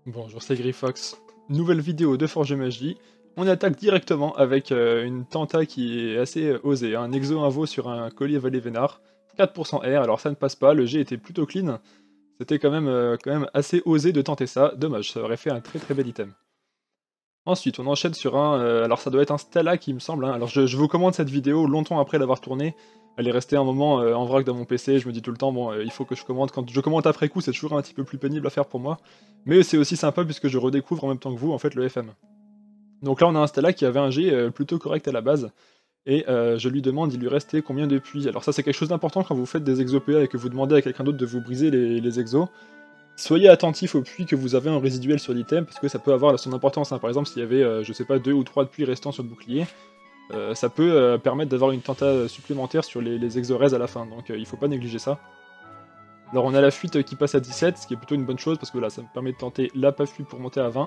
Bonjour, c'est Grifox. Nouvelle vidéo de Forge Magie. On attaque directement avec une tenta qui est assez osée. Un exo invo sur un collier valet vénard. 4% R, alors ça ne passe pas, le jet était plutôt clean. C'était quand même assez osé de tenter ça. Dommage, ça aurait fait un très très bel item. Ensuite, on enchaîne sur un... alors ça doit être un Stella qui me semble. Hein. Alors je vous commande cette vidéo longtemps après l'avoir tournée. Elle est restée un moment en vrac dans mon PC, je me dis tout le temps, bon, il faut que je commande. Quand je commande après coup, c'est toujours un petit peu plus pénible à faire pour moi. Mais c'est aussi sympa puisque je redécouvre en même temps que vous, en fait, le FM. Donc là, on a un Stella qui avait un G plutôt correct à la base. Et je lui demande, il lui restait combien de puits. Alors ça, c'est quelque chose d'important quand vous faites des exo-PA et que vous demandez à quelqu'un d'autre de vous briser les exos. Soyez attentif aux puits que vous avez en résiduel sur l'item, parce que ça peut avoir son importance. Hein. Par exemple, s'il y avait, je sais pas, 2 ou 3 puits restants sur le bouclier, ça peut permettre d'avoir une tenta supplémentaire sur les exorèses à la fin, donc il faut pas négliger ça. Alors on a la fuite qui passe à 17, ce qui est plutôt une bonne chose, parce que là, ça me permet de tenter la pas fuite pour monter à 20.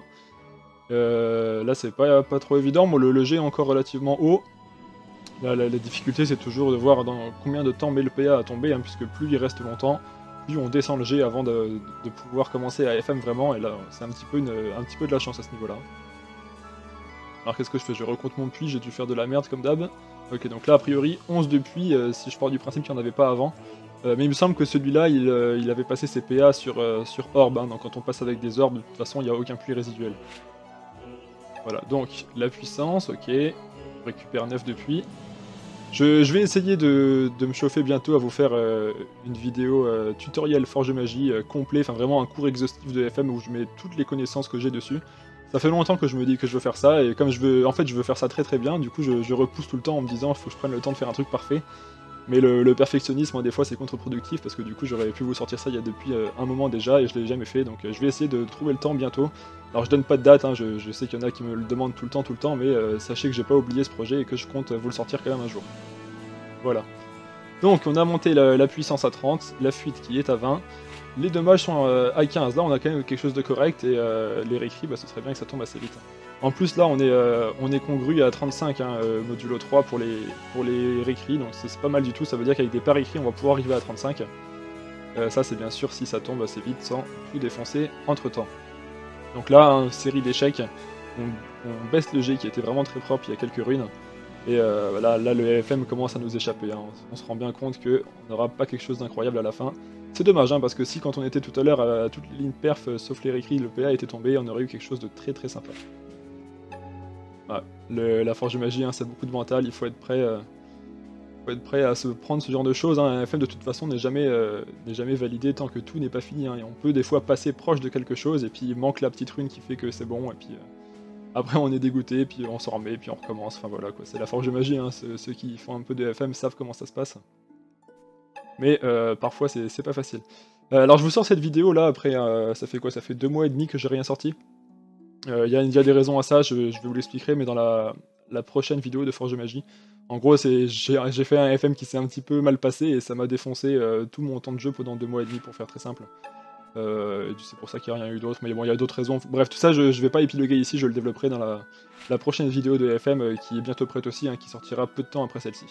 Là, c'est pas trop évident, moi le jet est encore relativement haut. Là, la difficulté, c'est toujours de voir dans combien de temps met le PA à tomber, hein, puisque plus il reste longtemps, plus on descend le G avant de pouvoir commencer à FM vraiment, et là, c'est un petit peu de la chance à ce niveau-là. Alors qu'est-ce que je fais? Je recompte mon puits, j'ai dû faire de la merde comme d'hab. Ok, donc là, a priori, 11 de puits, si je pars du principe qu'il n'y en avait pas avant. Mais il me semble que celui-là, il avait passé ses PA sur orbe, hein, donc quand on passe avec des orbes, de toute façon, il n'y a aucun puits résiduel. Voilà, donc la puissance, ok. On récupère 9 de puits. Je vais essayer de me chauffer bientôt à vous faire une vidéo tutoriel Forge Magie complet, enfin vraiment un cours exhaustif de FM où je mets toutes les connaissances que j'ai dessus. Ça fait longtemps que je me dis que je veux faire ça, et comme en fait je veux faire ça très très bien, du coup je repousse tout le temps en me disant il faut que je prenne le temps de faire un truc parfait. Mais le perfectionnisme, des fois c'est contre-productif, parce que du coup j'aurais pu vous sortir ça il y a depuis un moment déjà, et je l'ai jamais fait, donc je vais essayer de trouver le temps bientôt. Alors je donne pas de date, hein, je sais qu'il y en a qui me le demandent tout le temps, mais sachez que j'ai pas oublié ce projet et que je compte vous le sortir quand même un jour. Voilà. Donc on a monté la puissance à 30, la fuite qui est à 20, les dommages sont à 15, là on a quand même quelque chose de correct, et les réécrits, bah, ce serait bien que ça tombe assez vite. En plus là on est congru à 35, hein, modulo 3 pour les réécrits, donc c'est pas mal du tout, ça veut dire qu'avec des pas réécrits on va pouvoir arriver à 35. Ça c'est bien sûr si ça tombe assez vite sans tout défoncer entre temps. Donc là, hein, série d'échecs, on baisse le G qui était vraiment très propre, il y a quelques runes. Et là, le FM commence à nous échapper, hein. On se rend bien compte qu'on n'aura pas quelque chose d'incroyable à la fin. C'est dommage, hein, parce que si quand on était tout à l'heure à toutes les lignes perf, sauf les réécrits, le PA était tombé, on aurait eu quelque chose de très très sympa. Voilà. La Forge Magie, hein, c'est beaucoup de mental, il faut être prêt à se prendre ce genre de choses. Hein. Un FM de toute façon n'est jamais validé tant que tout n'est pas fini. Hein. Et on peut des fois passer proche de quelque chose, et puis il manque la petite rune qui fait que c'est bon, et puis... après on est dégoûté, puis on s'en remet, puis on recommence, enfin voilà quoi, c'est la forge de magie, hein. Ceux qui font un peu de FM savent comment ça se passe. Mais parfois c'est pas facile. Alors je vous sors cette vidéo là, après, ça fait quoi? Ça fait 2 mois et demi que j'ai rien sorti. Il y a des raisons à ça, je vais vous l'expliquer, mais dans la prochaine vidéo de Forge de Magie. En gros, j'ai fait un FM qui s'est un petit peu mal passé, et ça m'a défoncé tout mon temps de jeu pendant 2 mois et demi, pour faire très simple. C'est pour ça qu'il n'y a rien eu d'autre, mais bon, il y a d'autres raisons. Bref, tout ça, je vais pas épiloguer ici, je le développerai dans la prochaine vidéo de FM, qui est bientôt prête aussi, hein, qui sortira peu de temps après celle-ci.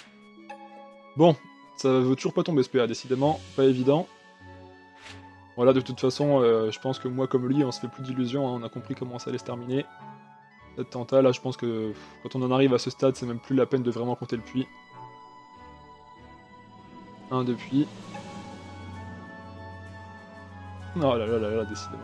Bon, ça veut toujours pas tomber ce PA, décidément, pas évident. Voilà, de toute façon, je pense que moi comme lui, on se fait plus d'illusions, hein, on a compris comment ça allait se terminer. Cette tenta, là, je pense que quand on en arrive à ce stade, c'est même plus la peine de vraiment compter le puits. Un de puits. Oh là là là là, décidément.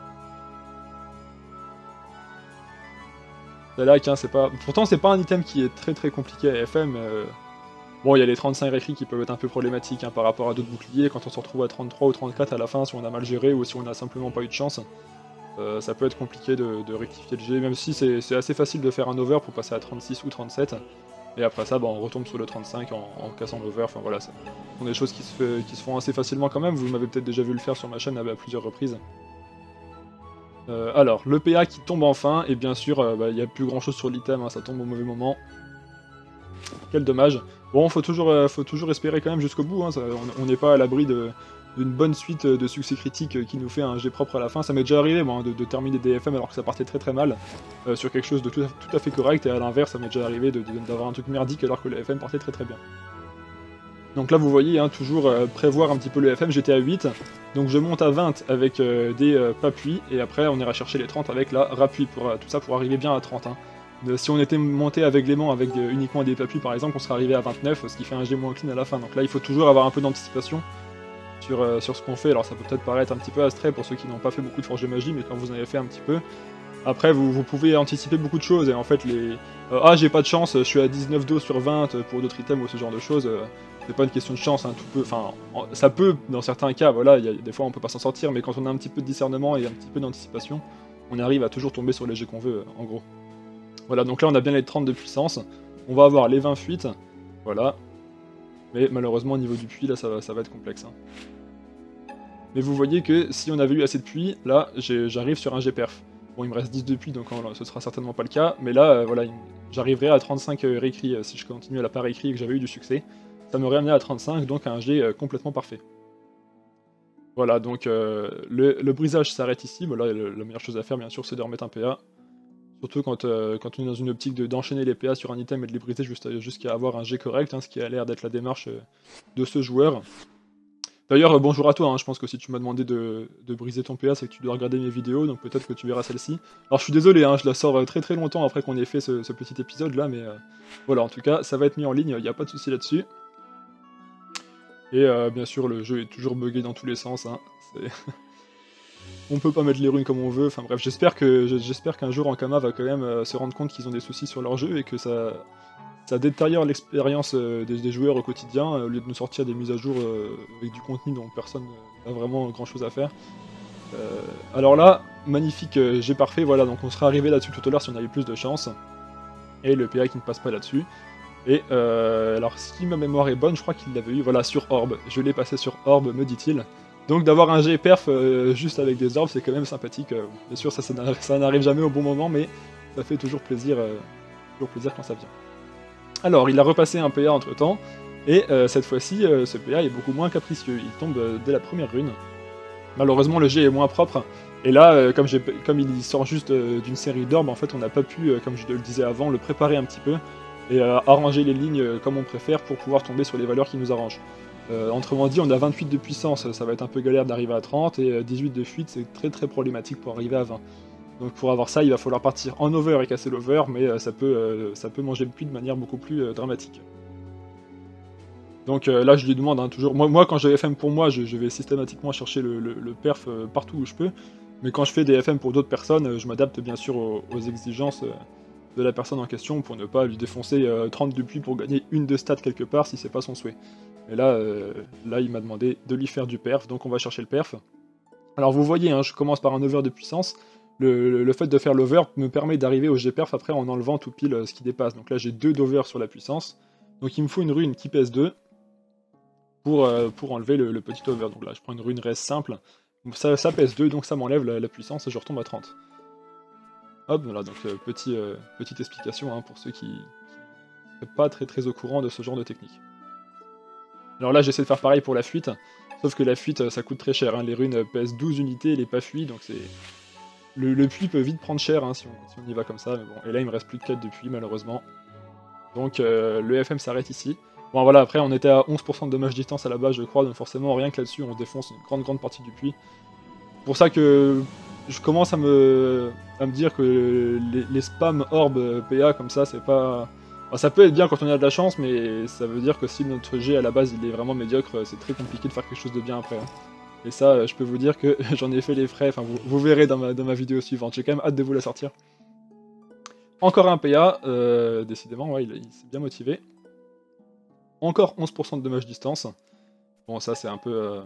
La lac, hein, c'est pas... Pourtant, c'est pas un item qui est très très compliqué à FM. Bon, il y a les 35 réécrits qui peuvent être un peu problématiques, hein, par rapport à d'autres boucliers. Quand on se retrouve à 33 ou 34 à la fin, si on a mal géré ou si on a simplement pas eu de chance, ça peut être compliqué de rectifier le G, même si c'est assez facile de faire un over pour passer à 36 ou 37. Et après ça, bah, on retombe sur le 35 en cassant l'over. Enfin voilà, ce sont des choses qui se font assez facilement quand même. Vous m'avez peut-être déjà vu le faire sur ma chaîne à plusieurs reprises. Alors, le PA qui tombe enfin, et bien sûr, il n'y a plus grand chose sur l'item, hein, ça tombe au mauvais moment. Quel dommage. Bon, faut toujours espérer quand même jusqu'au bout, hein, on n'est pas à l'abri d'une bonne suite de succès critiques qui nous fait un G propre à la fin. Ça m'est déjà arrivé, moi, de terminer des FM alors que ça partait très très mal, sur quelque chose de tout à fait correct, et à l'inverse, ça m'est déjà arrivé d'avoir un truc merdique alors que le FM partait très très bien. Donc là vous voyez, hein, toujours prévoir un petit peu le FM, j'étais à 8, donc je monte à 20 avec des pas-puits, et après on ira chercher les 30 avec la rappuie, pour tout ça pour arriver bien à 30. Hein. Si on était monté avec l'aimant avec uniquement des pas-puits par exemple, on serait arrivé à 29, ce qui fait un G moins clean à la fin. Donc là il faut toujours avoir un peu d'anticipation sur ce qu'on fait. Alors ça peut peut-être paraître un petit peu abstrait pour ceux qui n'ont pas fait beaucoup de Forge de Magie, mais quand vous en avez fait un petit peu, après vous pouvez anticiper beaucoup de choses, et en fait les... ah j'ai pas de chance, je suis à 19 d'eau sur 20 pour d'autres items ou ce genre de choses, c'est pas une question de chance, hein, tout peut... Enfin, ça peut, dans certains cas, voilà, des fois on peut pas s'en sortir, mais quand on a un petit peu de discernement et un petit peu d'anticipation, on arrive à toujours tomber sur les jets qu'on veut, en gros. Voilà, donc là on a bien les 30 de puissance, on va avoir les 20 fuites, voilà. Mais malheureusement au niveau du puits, là ça va être complexe. Hein. Mais vous voyez que si on avait eu assez de puits, là j'arrive sur un G-perf. Bon, il me reste 10 de puits, donc ce sera certainement pas le cas, mais là, voilà, j'arriverai à 35 réécrits si je continue à la part écrit et que j'avais eu du succès. Ça m'aurait amené à 35, donc à un G complètement parfait. Voilà, donc le brisage s'arrête ici. Bon, là, la meilleure chose à faire, bien sûr, c'est de remettre un PA. Surtout quand on est dans une optique d'enchaîner les PA sur un item et de les briser jusqu'à avoir un G correct, hein, ce qui a l'air d'être la démarche de ce joueur. D'ailleurs, bonjour à toi, hein, je pense que si tu m'as demandé de briser ton PA, c'est que tu dois regarder mes vidéos, donc peut-être que tu verras celle-ci. Alors je suis désolé, hein, je la sors très très longtemps après qu'on ait fait ce petit épisode là, mais voilà, en tout cas, ça va être mis en ligne, il n'y a pas de souci là-dessus. Et bien sûr, le jeu est toujours buggé dans tous les sens, hein, on peut pas mettre les runes comme on veut, enfin bref, j'espère qu'un jour Ankama va quand même se rendre compte qu'ils ont des soucis sur leur jeu et que ça détériore l'expérience des joueurs au quotidien, au lieu de nous sortir des mises à jour avec du contenu dont personne n'a vraiment grand chose à faire. Alors là, magnifique G parfait, voilà, donc on serait arrivé là-dessus tout à l'heure si on avait plus de chance. Et le PA qui ne passe pas là-dessus. Et alors si ma mémoire est bonne, je crois qu'il l'avait eu, voilà, sur Orb. Je l'ai passé sur Orb, me dit-il. Donc d'avoir un G perf juste avec des orbes, c'est quand même sympathique. Bien sûr, ça n'arrive jamais au bon moment, mais ça fait toujours plaisir quand ça vient. Alors, il a repassé un PA entre temps, et cette fois-ci, ce PA est beaucoup moins capricieux, il tombe dès la première rune. Malheureusement, le jet est moins propre, et là, comme il sort juste d'une série d'orbes, en fait, on n'a pas pu, comme je le disais avant, le préparer un petit peu, et arranger les lignes comme on préfère pour pouvoir tomber sur les valeurs qui nous arrangent. Autrement dit, on a 28 de puissance, ça va être un peu galère d'arriver à 30, et 18 de fuite, c'est très très problématique pour arriver à 20. Donc pour avoir ça, il va falloir partir en over et casser l'over, mais ça peut manger le puits de manière beaucoup plus dramatique. Donc là, je lui demande hein, toujours... Moi, quand j'ai FM pour moi, je vais systématiquement chercher le perf partout où je peux. Mais quand je fais des FM pour d'autres personnes, je m'adapte bien sûr aux exigences de la personne en question pour ne pas lui défoncer 30 de puits pour gagner une de stats quelque part si c'est pas son souhait. Et là, il m'a demandé de lui faire du perf, donc on va chercher le perf. Alors vous voyez, hein, je commence par un over de puissance. Le fait de faire l'over me permet d'arriver au G-perf après en enlevant tout pile ce qui dépasse. Donc là j'ai 2 d'over sur la puissance. Donc il me faut une rune qui pèse 2 pour enlever le petit over. Donc là je prends une rune res simple. Ça pèse 2 donc ça m'enlève la puissance et je retombe à 30. Hop, voilà, donc petite explication hein, pour ceux qui ne sont pas très très au courant de ce genre de technique. Alors là j'essaie de faire pareil pour la fuite, sauf que la fuite ça coûte très cher. Hein. Les runes pèsent 12 unités, les pas fuient, donc c'est... Le puits peut vite prendre cher hein, si on y va comme ça, mais bon. Et là il me reste plus de 4 de puits malheureusement. Donc le FM s'arrête ici. Bon voilà, après on était à 11% de dommage distance à la base je crois, donc forcément rien que là-dessus on défonce une grande partie du puits. C'est pour ça que je commence à me dire que les spams orb PA comme ça c'est pas... Enfin, ça peut être bien quand on a de la chance, mais ça veut dire que si notre G à la base il est vraiment médiocre, c'est très compliqué de faire quelque chose de bien après. Hein. Et ça, je peux vous dire que j'en ai fait les frais, enfin vous verrez dans ma vidéo suivante, j'ai quand même hâte de vous la sortir. Encore un PA, décidément, ouais, il s'est bien motivé. Encore 11% de dommage distance. Bon, ça c'est un peu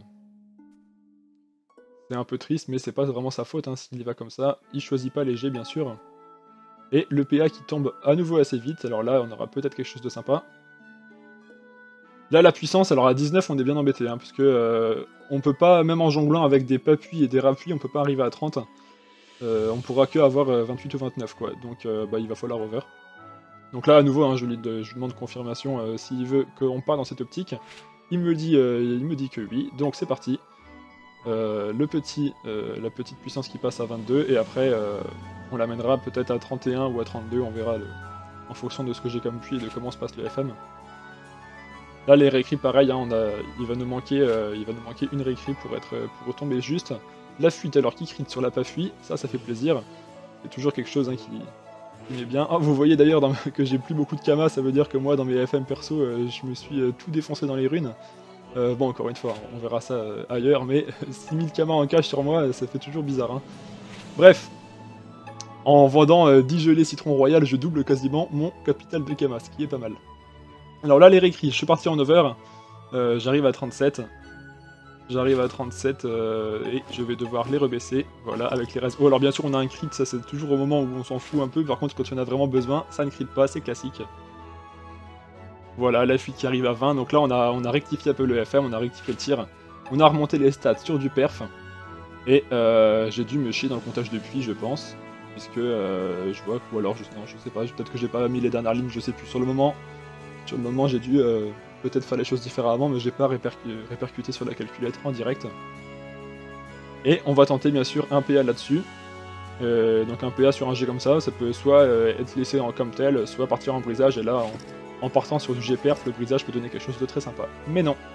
triste, mais c'est pas vraiment sa faute, hein, s'il y va comme ça. Il choisit pas les G, bien sûr. Et le PA qui tombe à nouveau assez vite, alors là on aura peut-être quelque chose de sympa. Là, la puissance, alors à 19, on est bien embêté, hein, puisque on peut pas, même en jonglant avec des pas-puits et des rappuis, on peut pas arriver à 30. On pourra que avoir 28 ou 29, quoi. Donc il va falloir over. Donc là, à nouveau, hein, je lui demande confirmation s'il veut qu'on part dans cette optique. Il me dit que oui, donc c'est parti. La petite puissance qui passe à 22, et après, on l'amènera peut-être à 31 ou à 32, on verra en fonction de ce que j'ai comme puits et de comment se passe le FM. Là, les réécrits, pareil, hein, il va nous manquer une réécrit pour retomber juste. La fuite, alors qui crit sur la pas fuite, ça fait plaisir. C'est toujours quelque chose hein, qui m'est bien. Ah, vous voyez d'ailleurs que j'ai plus beaucoup de Kama, ça veut dire que moi, dans mes FM perso, je me suis tout défoncé dans les runes. Bon, encore une fois, on verra ça ailleurs, mais 6000 Kama en cash sur moi, ça fait toujours bizarre. Hein. Bref, en vendant 10 gelées citron royal, je double quasiment mon capital de Kama, ce qui est pas mal. Alors là, les réécrits, je suis parti en over, j'arrive à 37. J'arrive à 37 et je vais devoir les rebaisser, voilà, avec les restes. Oh, alors bien sûr, on a un crit, ça c'est toujours au moment où on s'en fout un peu, par contre, quand on a vraiment besoin, ça ne crit pas, c'est classique. Voilà, la fuite qui arrive à 20, donc là, on a rectifié un peu le FM, on a rectifié le tir, on a remonté les stats sur du perf, et j'ai dû me chier dans le comptage de puits, je pense, puisque je vois, ou alors, non, je sais pas, peut-être que j'ai pas mis les dernières lignes, je sais plus, sur le moment, j'ai dû peut-être faire les choses différemment, mais j'ai pas répercuté sur la calculette en direct. Et on va tenter bien sûr un PA là-dessus. Donc un PA sur un G comme ça peut soit être laissé comme tel, soit partir en brisage, et là, en partant sur du G-perf, le brisage peut donner quelque chose de très sympa. Mais non.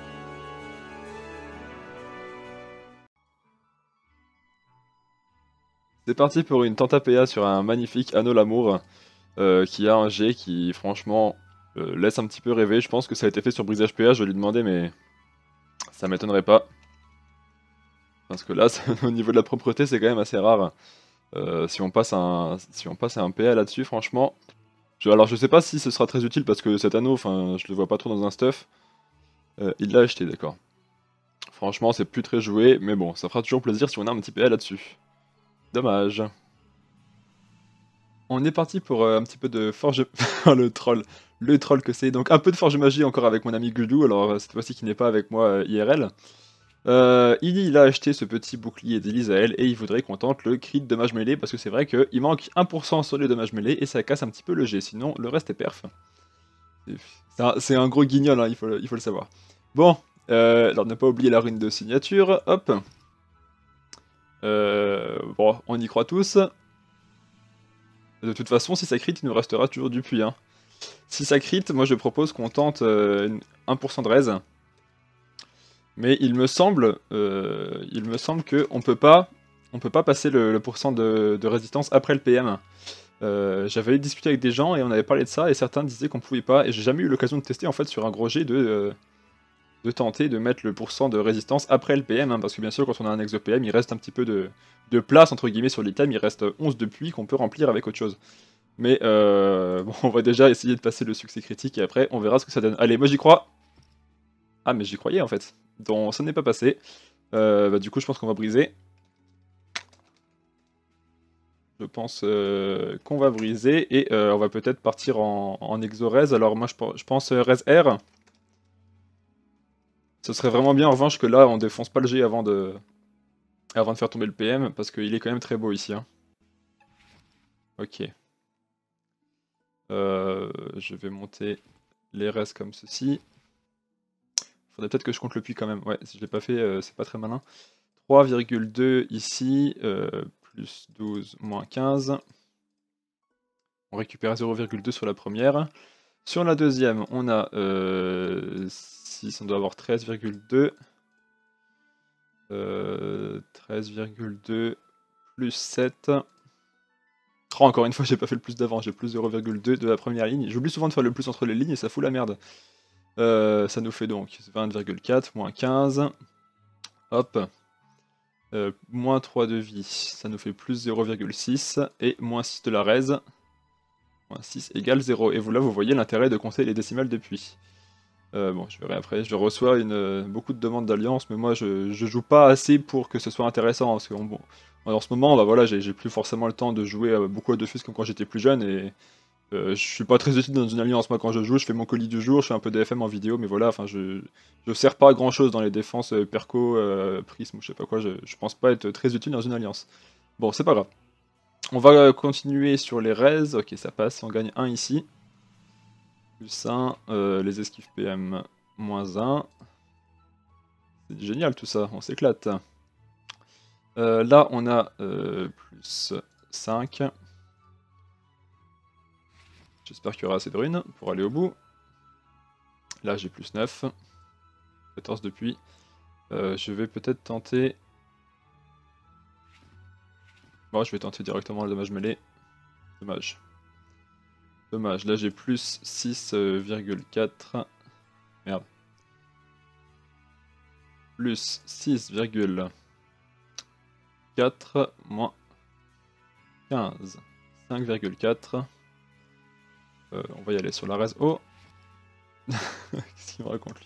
C'est parti pour une tenta PA sur un magnifique Anneau Lamour, qui a un G qui, franchement, laisse un petit peu rêver. Je pense que ça a été fait sur brisage PA, je vais lui demander, mais ça m'étonnerait pas. Parce que là, au niveau de la propreté, c'est quand même assez rare. Si on passe à un PA là-dessus, franchement... Alors je sais pas si ce sera très utile parce que cet anneau, enfin, je le vois pas trop dans un stuff. Il l'a acheté, d'accord. Franchement, c'est plus très joué, mais bon, ça fera toujours plaisir si on a un petit PA là-dessus. Dommage. On est parti pour un petit peu de forge... Oh, le troll. Le troll que c'est. Donc un peu de forge magie encore avec mon ami Gudou, alors cette fois-ci qui n'est pas avec moi IRL. Il a acheté ce petit bouclier d'Elisael et il voudrait qu'on tente le crit dommage mêlé parce que c'est vrai qu'il manque 1% sur les dommages mêlés et ça casse un petit peu le G, sinon le reste est perf. C'est un gros guignol, hein, il faut le savoir. Bon, alors ne pas oublier la rune de signature, hop. Bon, on y croit tous. De toute façon, si ça crit, il nous restera toujours du puits. Hein. Si ça crit, moi je propose qu'on tente 1% de raise. Mais il me semble qu'on peut pas passer le pourcent de résistance après le PM. J'avais discuté avec des gens et on avait parlé de ça et certains disaient qu'on pouvait pas et j'ai jamais eu l'occasion de tester en fait sur un gros G de tenter de mettre le pourcent de résistance après le PM hein, parce que bien sûr quand on a un exo PM il reste un petit peu de place entre guillemets sur l'item, il reste 11 de puits qu'on peut remplir avec autre chose. Mais bon, on va déjà essayer de passer le succès critique et après on verra ce que ça donne. Allez, moi j'y crois. Ah mais j'y croyais en fait. Donc ça n'est pas passé. Bah, du coup je pense qu'on va briser. Je pense qu'on va briser et on va peut-être partir en exo-res. Alors moi je pense res R. Ce serait vraiment bien en revanche que là on défonce pas le G avant de faire tomber le PM parce qu'il est quand même très beau ici. Hein. Ok. Je vais monter les res comme ceci. Faudrait peut-être que je compte le puits quand même. Ouais, si je l'ai pas fait, c'est pas très malin. 3,2 ici, plus 12, moins 15. On récupère 0,2 sur la première. Sur la deuxième, on a 6, on doit avoir 13,2. 13,2 plus 7. Oh, encore une fois, j'ai pas fait le plus d'avant, j'ai plus 0,2 de la première ligne. J'oublie souvent de faire le plus entre les lignes et ça fout la merde. Ça nous fait donc 20,4, moins 15. Hop. Moins 3 de vie, ça nous fait plus 0,6. Et moins 6 de la raise. Moins 6 égale 0. Et vous là, vous voyez l'intérêt de compter les décimales depuis. Bon, je verrai après. Je reçois beaucoup de demandes d'alliance, mais moi, je joue pas assez pour que ce soit intéressant. Parce que, bon, en ce moment, bah, voilà, j'ai plus forcément le temps de jouer beaucoup à Dofus comme quand j'étais plus jeune. Et je suis pas très utile dans une alliance. Moi, quand je joue, je fais mon colis du jour, je fais un peu d'FM en vidéo, mais voilà, enfin, je sers pas à grand chose dans les défenses Perco, Prism ou je sais pas quoi. Je pense pas être très utile dans une alliance. Bon, c'est pas grave. On va continuer sur les res. Ok, ça passe. On gagne 1 ici. Plus 1, les esquives PM, moins 1. C'est génial tout ça, on s'éclate. Là, on a plus 5. J'espère qu'il y aura assez de runes pour aller au bout. Là j'ai plus 9. 14 depuis. Je vais peut-être tenter... Bon, je vais tenter directement le dommage mêlé. Dommage. Dommage, là j'ai plus 6,4. Merde. Plus 6,4 moins 15. 5,4. On va y aller sur la raise. Oh. Qu'est-ce qu'il me raconte lui?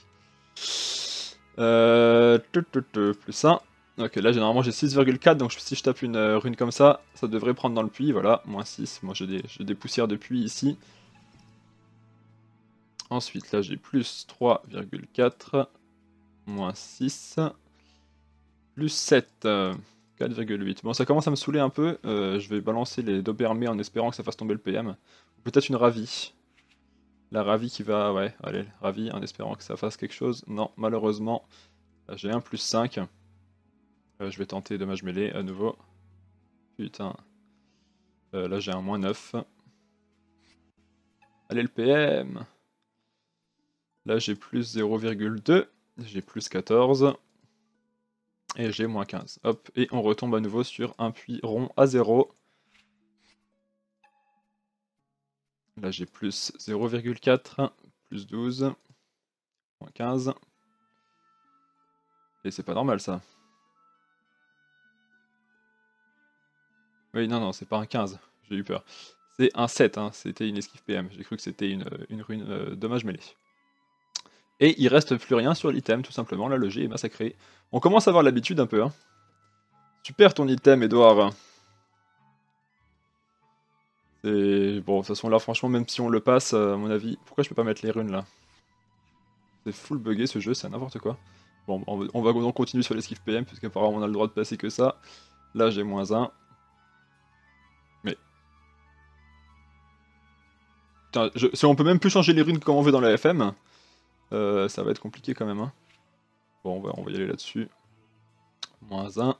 Plus 1. Ok, là généralement j'ai 6,4, donc si je tape une rune comme ça, ça devrait prendre dans le puits, voilà, moins 6. Moi j'ai des poussières de puits ici. Ensuite là j'ai plus 3,4, moins 6, plus 7, 4,8. Bon, ça commence à me saouler un peu, je vais balancer les Dobermés en espérant que ça fasse tomber le PM. Peut-être une Ravi. La Ravi qui va, ouais, allez, Ravi en espérant que ça fasse quelque chose. Non, malheureusement, j'ai un plus 5. Je vais tenter dommage mêlé à nouveau. Putain. Là j'ai un moins 9. Allez le PM. Là j'ai plus 0,2. J'ai plus 14. Et j'ai moins 15. Hop, et on retombe à nouveau sur un puits rond à 0. Là j'ai plus 0,4. Plus 12. Moins 15. Et c'est pas normal ça. Oui, non, non, c'est pas un 15. J'ai eu peur. C'est un 7, hein. C'était une esquive PM. J'ai cru que c'était une rune dommage mêlé. Et il reste plus rien sur l'item, tout simplement. Là, le G est massacré. On commence à avoir l'habitude un peu. Hein. Super ton item, Edouard. Bon, de toute façon, là, franchement, même si on le passe, à mon avis... Pourquoi je peux pas mettre les runes, là? C'est full buggé, ce jeu, c'est n'importe quoi. Bon, on va donc continuer sur l'esquive PM, puisqu'apparemment, on a le droit de passer que ça. Là, j'ai moins 1. Mais... Putain, si on peut même plus changer les runes comme on veut dans la FM, ça va être compliqué quand même. Hein. Bon, on va y aller là-dessus. Moins 1.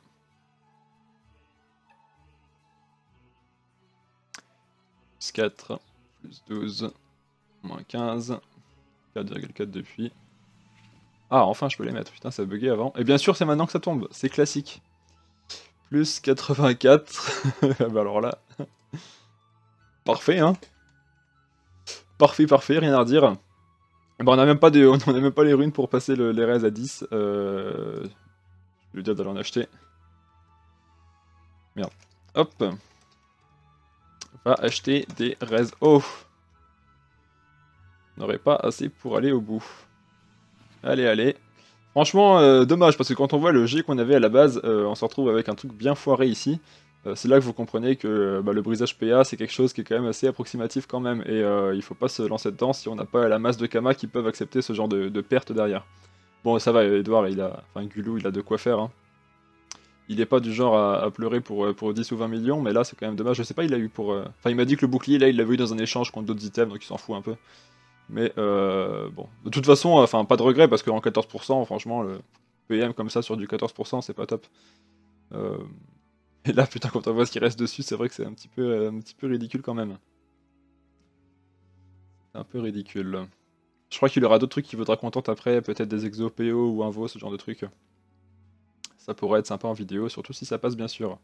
Plus 4. Plus 12. Moins 15. 4,4 depuis. Ah, enfin je peux les mettre. Putain, ça a bugué avant. Et bien sûr, c'est maintenant que ça tombe. C'est classique. Plus 84. Bah alors là... Parfait, hein. Parfait, parfait, rien à redire. Bah on a même pas, on a même pas les runes pour passer les raises à 10. Je vais lui dire d'aller en acheter. Merde. Hop. Va acheter des raises. Oh. On n'aurait pas assez pour aller au bout. Allez, allez. Franchement, dommage, parce que quand on voit le G qu'on avait à la base, on se retrouve avec un truc bien foiré ici. C'est là que vous comprenez que bah, le brisage PA, c'est quelque chose qui est quand même assez approximatif quand même, et il faut pas se lancer dedans si on n'a pas la masse de Kama qui peuvent accepter ce genre de pertes derrière. Bon, ça va, Edouard, enfin Gulou, il a de quoi faire. Hein. Il est pas du genre à pleurer pour 10 ou 20 millions, mais là c'est quand même dommage. Je sais pas, il a eu pour... Enfin, il m'a dit que le bouclier, là, il l'avait eu dans un échange contre d'autres items, donc il s'en fout un peu. Mais bon, de toute façon, enfin pas de regret parce qu'en 14%, franchement, le PM comme ça sur du 14%, c'est pas top. Et là, putain, quand on voit ce qui reste dessus, c'est vrai que c'est un petit peu ridicule quand même. C'est un peu ridicule. Je crois qu'il y aura d'autres trucs qui vaudra contente après, peut-être des exos PO ou Invo, ce genre de trucs. Ça pourrait être sympa en vidéo, surtout si ça passe bien sûr.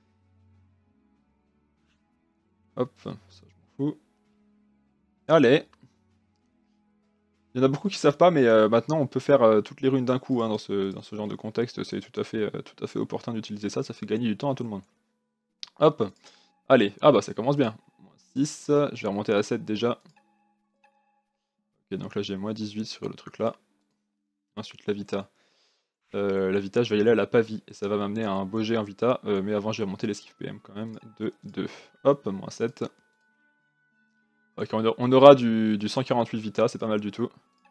Hop, ça je m'en fous. Allez. Il y en a beaucoup qui savent pas, mais maintenant on peut faire toutes les runes d'un coup hein, dans ce genre de contexte. C'est tout à fait opportun d'utiliser ça, ça fait gagner du temps à tout le monde. Hop, allez, ah bah ça commence bien. Moins 6, je vais remonter à 7 déjà. Ok, donc là j'ai moins 18 sur le truc là. Ensuite la Vita. La Vita, je vais y aller à la Pavie, et ça va m'amener à un beau jet en Vita, mais avant je vais remonter l'esquive PM quand même, de 2. Hop, moins 7. Ok, on aura du 148 Vita, c'est pas mal du tout.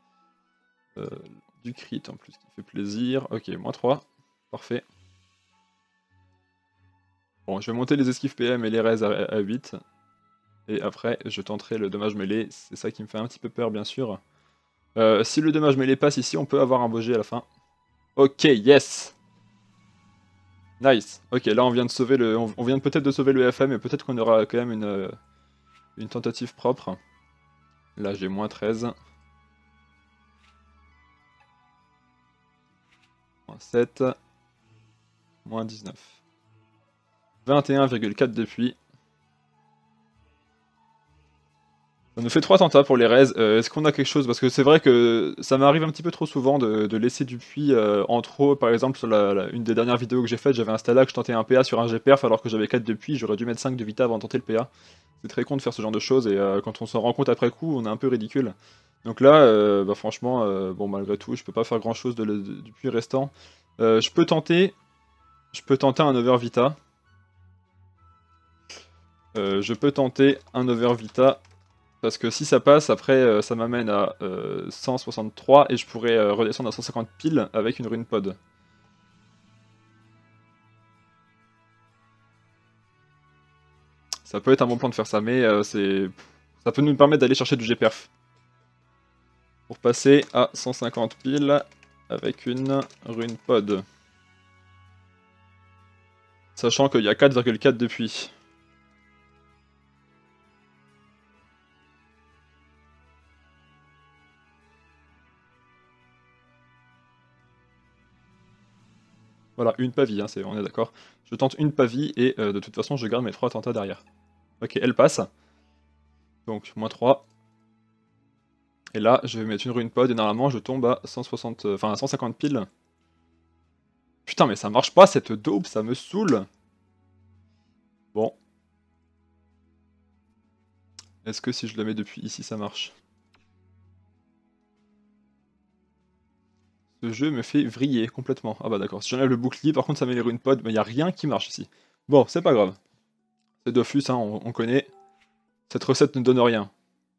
Du crit en plus qui fait plaisir. Ok, moins 3. Parfait. Bon, je vais monter les esquives PM et les raises à 8. Et après, je tenterai le dommage mêlé. C'est ça qui me fait un petit peu peur, bien sûr. Si le dommage mêlé passe ici, on peut avoir un beau jet à la fin. Ok, yes! Nice. Ok, là on vient de sauver on vient peut-être de sauver le FM, et peut-être qu'on aura quand même une tentative propre. Là j'ai moins 13. 7, moins 19. 21,4 depuis. Ça nous fait 3 tentats pour les raises. Est-ce qu'on a quelque chose? Parce que c'est vrai que ça m'arrive un petit peu trop souvent de laisser du puits en trop. Par exemple, sur une des dernières vidéos que j'ai faites, j'avais un Stalag, je tentais un PA sur un GPerf alors que j'avais 4 de puits. J'aurais dû mettre 5 de Vita avant de tenter le PA. C'est très con de faire ce genre de choses et quand on s'en rend compte après coup, on est un peu ridicule. Donc là, bah franchement, bon malgré tout, je peux pas faire grand chose du puits restant. Je peux tenter un over Vita. Je peux tenter un over Vita. Parce que si ça passe, après ça m'amène à 163 et je pourrais redescendre à 150 piles avec une rune pod. Ça peut être un bon plan de faire ça, mais ça peut nous permettre d'aller chercher du GPerf. Pour passer à 150 piles avec une rune pod. Sachant qu'il y a 4,4 depuis. Voilà, une pavie, hein, on est d'accord. Je tente une pavie et de toute façon je garde mes 3 tentats derrière. Ok, elle passe. Donc, moins 3. Et là, je vais mettre une rune pod et normalement je tombe à 160, enfin à 150 piles. Putain, mais ça marche pas cette daube, ça me saoule. Bon. Est-ce que si je le mets depuis ici, ça marche? Ce jeu me fait vriller complètement. Ah bah d'accord, si j'enlève le bouclier, par contre ça met une pod, mais il n'y a rien qui marche ici. Bon, c'est pas grave. C'est Dofus, hein, on connaît. Cette recette ne donne rien.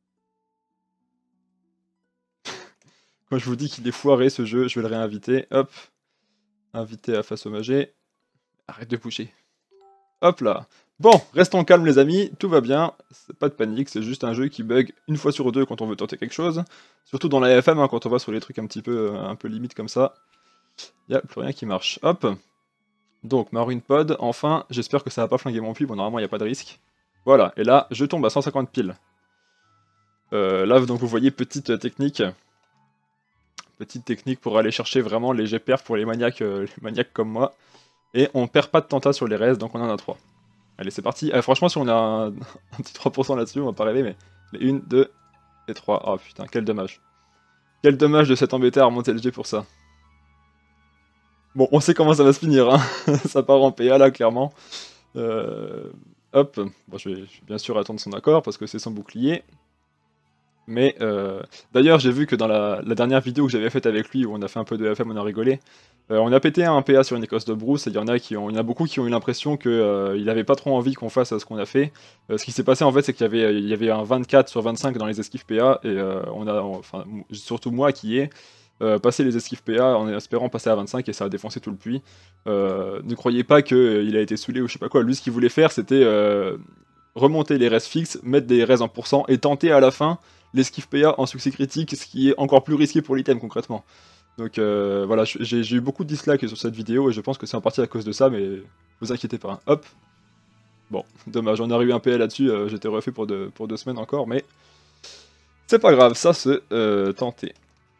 Quand je vous dis qu'il est foiré ce jeu, je vais le réinviter. Hop. Invité à face au magé. Arrête de bouger. Hop là. Bon, restons calmes les amis, tout va bien, c'est pas de panique, c'est juste un jeu qui bug une fois sur deux quand on veut tenter quelque chose. Surtout dans la FM, hein, quand on va sur les trucs un peu limite comme ça. Il n'y a plus rien qui marche. Hop. Donc, ma rune pod, enfin, j'espère que ça va pas flinguer mon puits, bon normalement il n'y a pas de risque. Voilà, et là, je tombe à 150 piles. Là, donc vous voyez, petite technique. Petite technique pour aller chercher vraiment les GPerf pour les maniaques comme moi. Et on perd pas de tenta sur les restes, donc on en a 3. Allez, c'est parti. Franchement, si on a un petit 3% là-dessus, on va pas rêver, mais les 1, 2 et 3. Oh putain, quel dommage. Quel dommage de s'être embêté à remonter le G pour ça. Bon, on sait comment ça va se finir, hein. Ça part en PA là, clairement. Hop. Bon, je vais bien sûr attendre son accord parce que c'est son bouclier. Mais d'ailleurs, j'ai vu que dans la dernière vidéo que j'avais faite avec lui, où on a fait un peu de FM, on a rigolé, on a pété un PA sur une Écosse de Brousse, et il y en a beaucoup qui ont eu l'impression qu'il n'avait pas trop envie qu'on fasse ce qu'on a fait. Ce qui s'est passé en fait, c'est qu'il y avait un 24 sur 25 dans les esquives PA, et enfin, surtout moi qui ai passé les esquives PA en espérant passer à 25, et ça a défoncé tout le puits. Ne croyez pas qu'il a été saoulé ou je sais pas quoi, lui ce qu'il voulait faire c'était remonter les res fixes, mettre des res en pourcent, et tenter à la fin l'esquive PA en succès critique, ce qui est encore plus risqué pour l'item concrètement. Donc voilà, j'ai eu beaucoup de dislikes sur cette vidéo et je pense que c'est en partie à cause de ça, mais vous inquiétez pas. Hein. Hop. Bon, dommage, on a eu un PA là-dessus, j'étais refait pour 2 semaines encore, mais c'est pas grave, ça se tenter.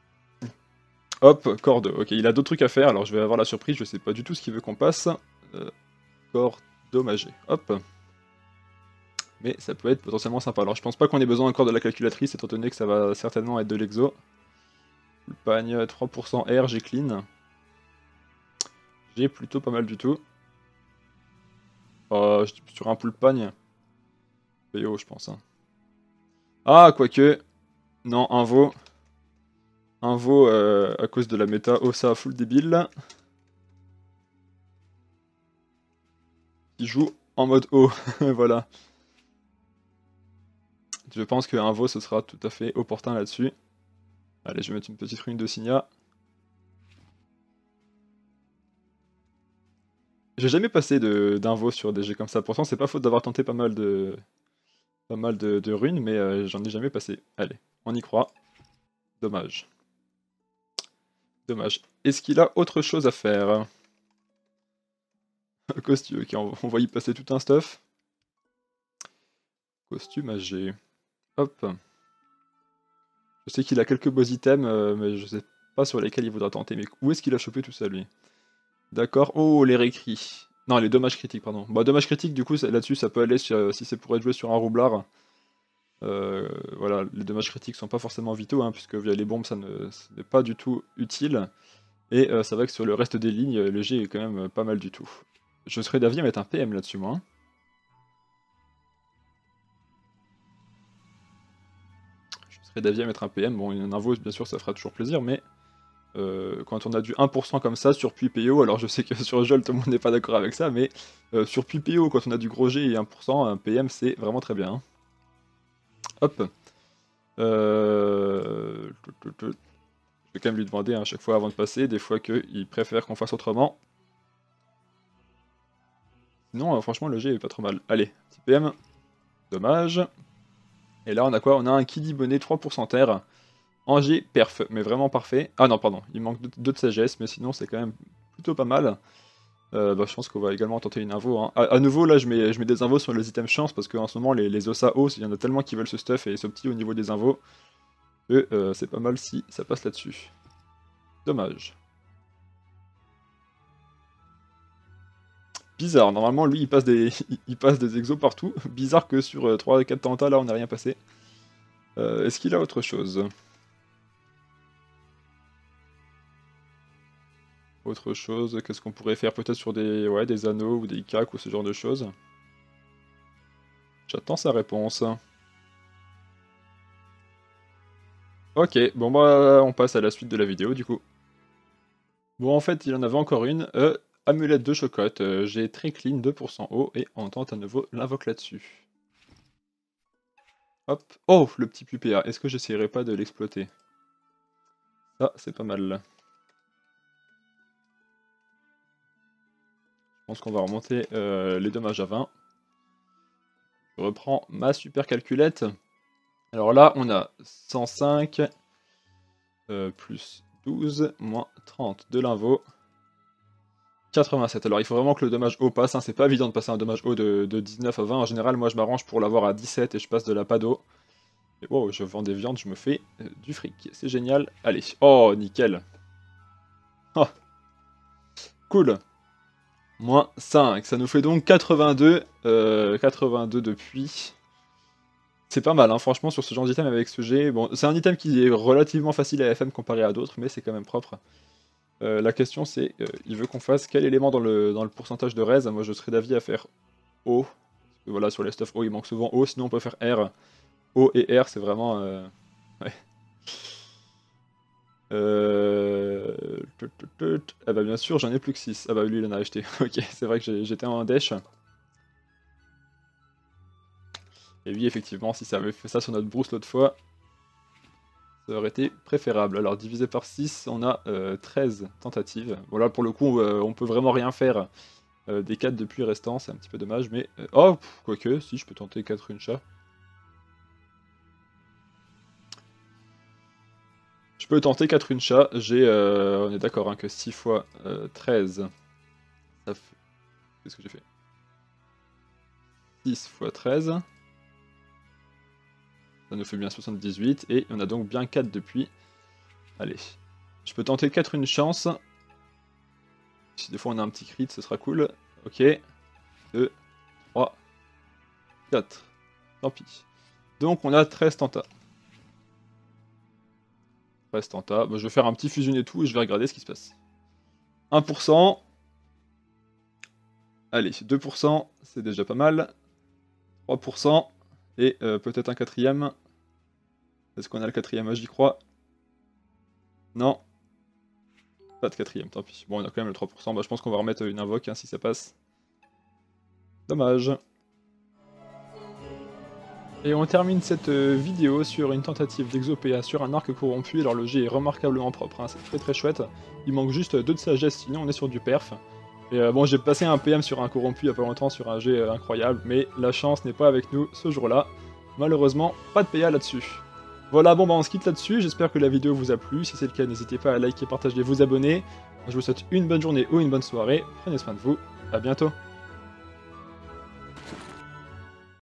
Hop, corde, ok, il a d'autres trucs à faire, alors je vais avoir la surprise, je sais pas du tout ce qu'il veut qu'on passe. Corde dommagé, hop. Mais ça peut être potentiellement sympa. Alors je pense pas qu'on ait besoin encore de la calculatrice, étant donné que ça va certainement être de l'exo. Le pagne, 3% R, j'ai clean. J'ai plutôt pas mal du tout. Sur un pull pagne. PO, je pense. Hein. Ah, quoique. Non, un veau. Un veau à cause de la méta Ossa full débile. Qui joue en mode haut. Voilà. Je pense qu'un veau ce sera tout à fait opportun là-dessus. Allez, je vais mettre une petite rune de Signa. J'ai jamais passé d'un veau sur des jets comme ça. Pourtant, c'est pas faute d'avoir tenté pas mal de runes, mais j'en ai jamais passé. Allez, on y croit. Dommage. Dommage. Est-ce qu'il a autre chose à faire? Costume, ok, on va y passer tout un stuff. Costume AG. Hop. Je sais qu'il a quelques beaux items, mais je sais pas sur lesquels il voudra tenter. Mais où est-ce qu'il a chopé tout ça, lui? D'accord. Oh, les récrits. Non, les dommages critiques, pardon. Bah, dommages critiques, du coup, là-dessus, ça peut aller si c'est pour être joué sur un roublard. Voilà, les dommages critiques sont pas forcément vitaux, hein, puisque via les bombes, ce n'est pas du tout utile. Et c'est vrai que sur le reste des lignes, le G est quand même pas mal du tout. Je serais d'avis à mettre un PM là-dessus, moi. Hein. Je serais d'avis à mettre un PM. Bon, une invo, bien sûr, ça fera toujours plaisir, mais quand on a du 1% comme ça sur PUI-PO, alors je sais que sur Jol, tout le monde n'est pas d'accord avec ça, mais sur PUI-PO, quand on a du gros G et 1%, un PM, c'est vraiment très bien. Hein. Hop. Je vais quand même lui demander à chaque fois avant de passer, des fois qu'il préfère qu'on fasse autrement. Sinon, franchement, le G est pas trop mal. Allez, petit PM. Dommage. Et là, on a quoi? On a un Kiddy Bonnet 3% terre. En G, perf, mais vraiment parfait. Ah non, pardon, il manque 2 de sagesse, mais sinon, c'est quand même plutôt pas mal. Bah, je pense qu'on va également tenter une info. Hein. À nouveau, là, je mets des infos sur les items chance, parce qu'en ce moment, les ossa hauts, il y en a tellement qui veulent ce stuff et ce petit au niveau des infos, que c'est pas mal si ça passe là-dessus. Dommage. Bizarre, normalement, lui, il passe des exos partout. Bizarre que sur 3-4 tentas, là, on n'a rien passé. Est-ce qu'il a autre chose? Autre chose, qu'est-ce qu'on pourrait faire? Peut-être sur des anneaux ou des ICAC ou ce genre de choses. J'attends sa réponse. Ok, bon bah on passe à la suite de la vidéo du coup. Bon en fait il en avait encore une, amulette de chocotte, j'ai très clean 2% haut et on tente à nouveau l'invoque là-dessus. Hop, oh le petit PUPA, est-ce que j'essayerai pas de l'exploiter? Ça c'est pas mal. Je pense qu'on va remonter les dommages à 20. Je reprends ma super calculette. Alors là, on a 105 plus 12 moins 30 de l'invo. 87. Alors il faut vraiment que le dommage haut passe. Hein. C'est pas évident de passer un dommage haut de 19 à 20. En général, moi je m'arrange pour l'avoir à 17 et je passe de la pado. Et oh, je vends des viandes, je me fais du fric. C'est génial. Allez. Oh, nickel. Oh. Cool. Moins 5. Ça nous fait donc 82. 82 depuis. C'est pas mal, hein, franchement, sur ce genre d'item avec ce G. Bon, c'est un item qui est relativement facile à FM comparé à d'autres, mais c'est quand même propre. La question c'est, il veut qu'on fasse quel élément dans le pourcentage de raise? Moi je serais d'avis à faire O. Parce que voilà, sur les stuff O, il manque souvent O, sinon on peut faire R. O et R, c'est vraiment... Ouais. Ah bah bien sûr, j'en ai plus que 6. Ah bah lui, il en a acheté. Ok, c'est vrai que j'étais en dèche. Et oui, effectivement, si ça avait fait ça sur notre brousse l'autre fois, ça aurait été préférable. Alors, divisé par 6, on a 13 tentatives. Voilà, pour le coup, on peut vraiment rien faire des 4 de pluie restants, c'est un petit peu dommage, mais... oh, quoique, si, je peux tenter 4 chat. Je peux tenter 4 chat, j'ai... on est d'accord hein, que 6 fois 13, ça fait... Qu'est-ce que j'ai fait? 6 fois 13... Ça nous fait bien 78, et on a donc bien 4 depuis. Allez. Je peux tenter 4 une chance. Si des fois on a un petit crit, ce sera cool. Ok. 2, 3, 4. Tant pis. Donc on a 13 tentats. 13 tentats. Bon, je vais faire un petit fusion et tout, et je vais regarder ce qui se passe. 1%. Allez, 2%, c'est déjà pas mal. 3%. Et peut-être un quatrième. Est-ce qu'on a le quatrième? J'y crois. Non. Pas de quatrième, tant pis. Bon, on a quand même le 3%. Bah, je pense qu'on va remettre une invoque hein, si ça passe. Dommage. Et on termine cette vidéo sur une tentative d'exopéa sur un arc corrompu. Alors le G est remarquablement propre, hein, c'est très très chouette. Il manque juste 2 de sagesse, sinon on est sur du perf. Et bon, j'ai passé un PM sur un corrompu il y a pas longtemps sur un G incroyable, mais la chance n'est pas avec nous ce jour-là. Malheureusement, pas de PA là-dessus. Voilà, bon bah on se quitte là-dessus, j'espère que la vidéo vous a plu. Si c'est le cas, n'hésitez pas à liker, partager, vous abonner. Je vous souhaite une bonne journée ou une bonne soirée. Prenez soin de vous, à bientôt.